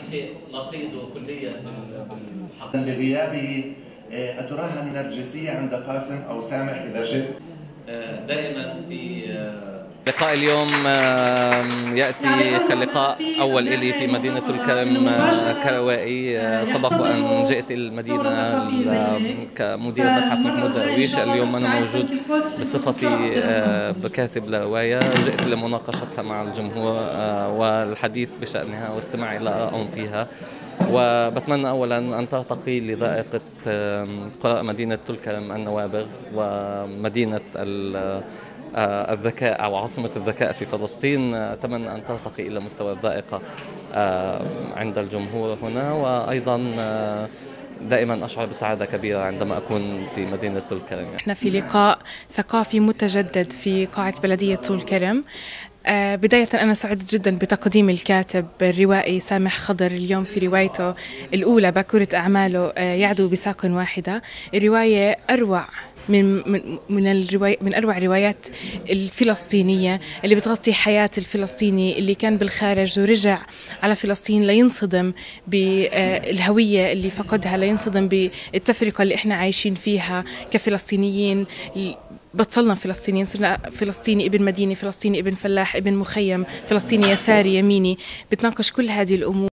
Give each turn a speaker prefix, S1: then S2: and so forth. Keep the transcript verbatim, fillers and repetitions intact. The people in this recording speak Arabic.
S1: شيء نقيض كليا بالحق.
S2: لغيابه أتراها نرجسية عند قاسم أو سامح إذا شئت؟
S1: دائما في
S3: لقاء اليوم يأتي كلقاء أول إلي في مدينة الكرم كروائي. سبق وأن جئت المدينة كمدير متحف محمود درويش. اليوم أنا موجود بصفتي بكاتب رواية، جئت لمناقشتها مع الجمهور والحديث بشأنها واستماع إلى آرائهم فيها. وبتمنى أولا أن ترتقي لذائقة قراء مدينة الكرم النوابغ ومدينة الذكاء أو عاصمة الذكاء في فلسطين. أتمنى أن ترتقي إلى مستوى الذائقة عند الجمهور هنا، وأيضا دائما أشعر بسعادة كبيرة عندما أكون في مدينة الكرم.
S4: احنا في لقاء ثقافي متجدد في قاعة بلدية طول كرم. آه بداية أنا سعدت جدا بتقديم الكاتب الروائي سامح خضر اليوم في روايته الأولى باكورة أعماله آه يعدو بساق واحدة. الرواية أروع من من من الرواية من أروع الروايات الفلسطينية اللي بتغطي حياة الفلسطيني اللي كان بالخارج ورجع على فلسطين لينصدم بالهوية اللي فقدها، لينصدم بالتفرقة اللي احنا عايشين فيها كفلسطينيين. بطلنا فلسطينيين، صرنا فلسطيني ابن مدينة، فلسطيني ابن فلاح، ابن مخيم، فلسطيني يساري يميني. بتناقش كل هذه الأمور.